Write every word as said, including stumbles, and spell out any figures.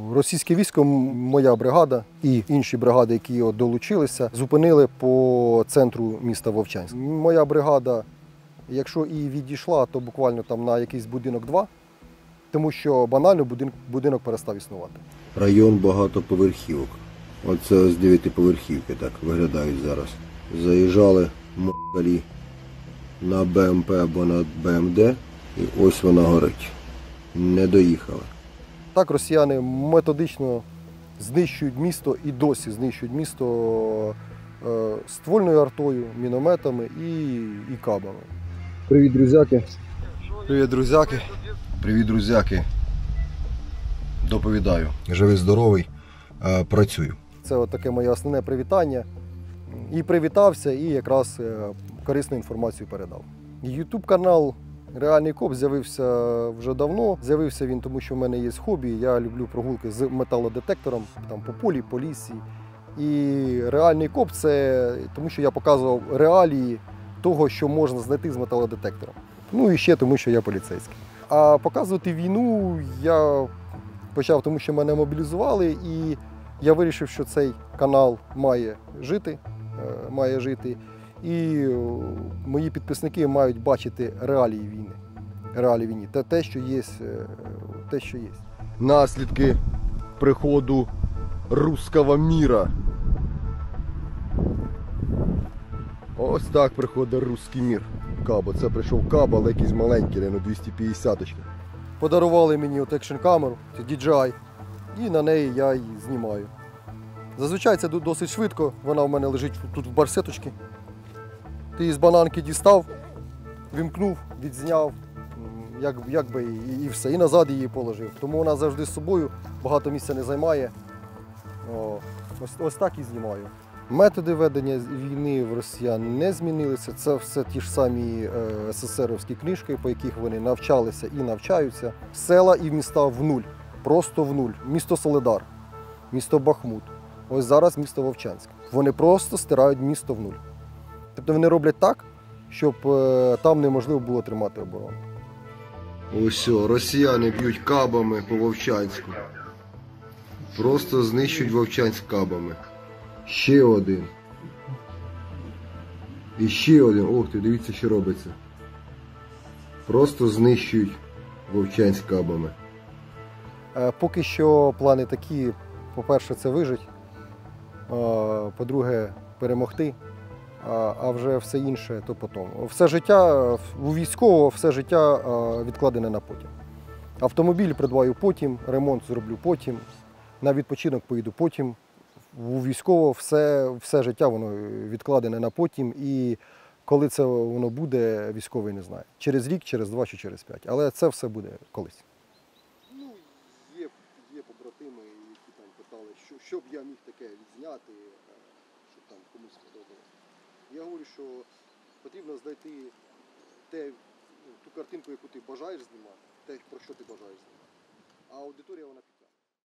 Російське військо, моя бригада і інші бригади, які долучилися, зупинили по центру міста Вовчанськ. Моя бригада, якщо і відійшла, то буквально там на якийсь будинок-два, тому що банально будинок, будинок перестав існувати. Район багатоповерхівок. Оце з дев'ятиповерхівки так виглядають зараз. Заїжджали м***лі на БМП або на БМД, і ось вона горить. Не доїхали. Так росіяни методично знищують місто і досі знищують місто е, ствольною артою, мінометами і, і кабами. Привіт, друзяки. Привіт, друзяки. Привіт, друзяки. Доповідаю. Живий, здоровий, працюю. Це от таке моє основне привітання. І привітався, і якраз корисну інформацію передав. Ютуб канал Реальний коп з'явився вже давно. З'явився він, тому що в мене є хобі. Я люблю прогулки з металодетектором, там по полі, по лісі. І Реальний коп – це тому, що я показував реалії того, що можна знайти з металодетектором. Ну і ще тому, що я поліцейський. А показувати війну я почав, тому що мене мобілізували, і я вирішив, що цей канал має жити, має жити. І мої підписники мають бачити реалії війни. Реалії війни. Те, те, що є, те, що є. Наслідки приходу руського міра. Ось так приходить руський мір. Кабо. Це прийшов кабо, але якийсь маленький, ну двісті п'ятдесят. Подарували мені от екшн камеру, це ді джей ай, і на неї я її знімаю. Зазвичай це досить швидко, вона в мене лежить тут в барсеточці. Ти її з бананки дістав, вімкнув, відзняв, як, як би, і, і все, і назад її положив. Тому вона завжди з собою, багато місця не займає. О, ось, ось так і знімаю. Методи ведення війни в росіян не змінилися. Це все ті ж самі е, есесеровські книжки, по яких вони навчалися і навчаються. Села і міста в нуль, просто в нуль. Місто Солидар, місто Бахмут, ось зараз місто Вовчанськ. Вони просто стирають місто в нуль. Тобто вони роблять так, щоб е, там неможливо було тримати оборону. Ось о, росіяни б'ють кабами по Вовчанську. Просто знищують Вовчанськ кабами. Ще один. І ще один. Ох ти, дивіться, що робиться. Просто знищують Вовчанськ кабами. Е, поки що плани такі, по-перше, це вижити, е, по-друге, перемогти. А вже все інше, то потім. Все життя, у військового все життя відкладене на потім. Автомобіль придбаю потім, ремонт зроблю потім, на відпочинок поїду потім. У військового все, все життя воно відкладене на потім, і коли це воно буде, військовий не знає. Через рік, через два чи через п'ять. Але це все буде колись. Ну, є, є побратими, які там питали, що, що б я міг таке відзняти, щоб там комусь сподобалось. Я говорю, що потрібно знайти те, ту картинку, яку ти бажаєш знімати, те, про що ти бажаєш знімати. А аудиторія, вона